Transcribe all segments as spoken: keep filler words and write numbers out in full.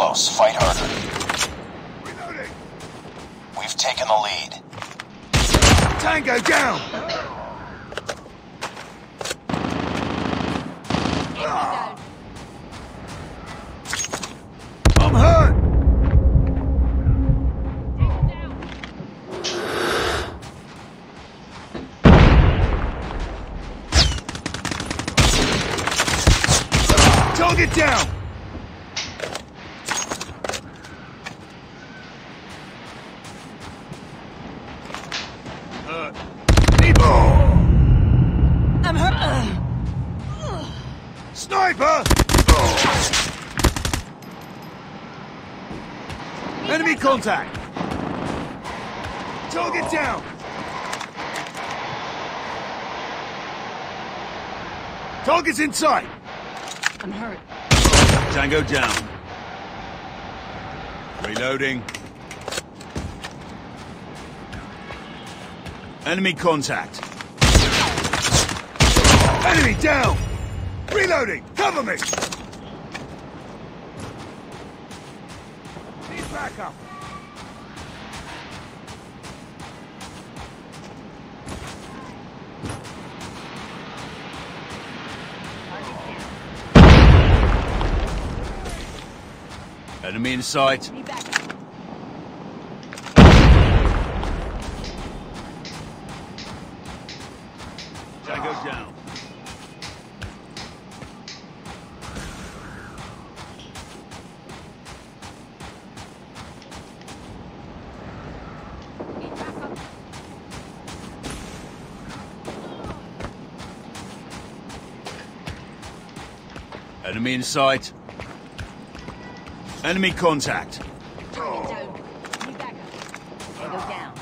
close. Fight harder. Reloading. We've taken the lead. Tango down! I'm hurt! Target down! Hurt. I'm hurt. Sniper! Enemy contact! Target down! Target's in sight! I'm hurt. Tango down. Reloading. Enemy contact. Enemy down! Reloading! Cover me! Need backup! Enemy in sight. Need backup. Tango down. Need backup. Enemy in sight. Enemy contact. Target down. Need backup. Tango down.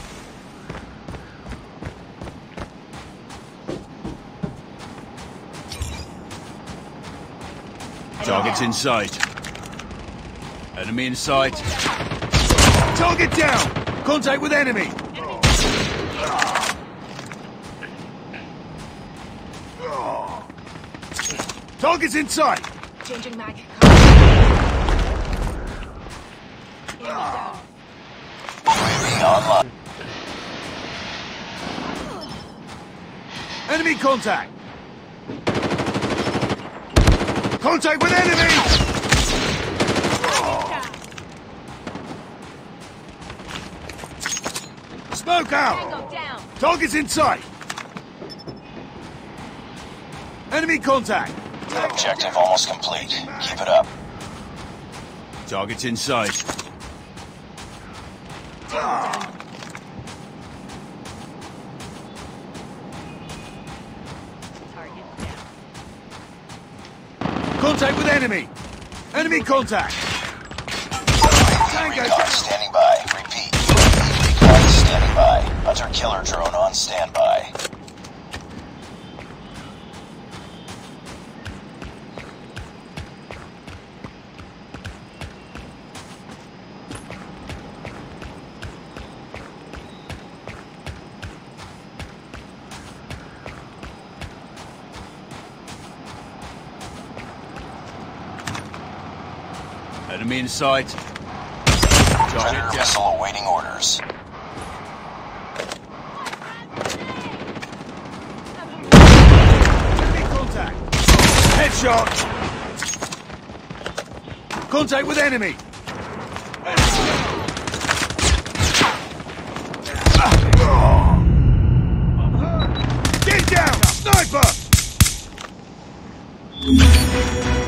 Target's in sight. Enemy in sight. Target down! Contact with enemy! Target's in sight! Changing mag. Enemy down. U A V online. Enemy contact! Contact with enemy! Smoke out! Tango down. Target's in sight! Enemy contact! Objective almost complete. Keep it up. Target's in sight. Tango down. Target down. Contact with enemy! Enemy contact! Tango Recon down! standing by. Repeat. Recon standing by. Hunter killer drone on standby. Enemy in sight. Predator Target down. missile awaiting orders. Enemy contact! Headshot! Contact with enemy! Get down! Sniper!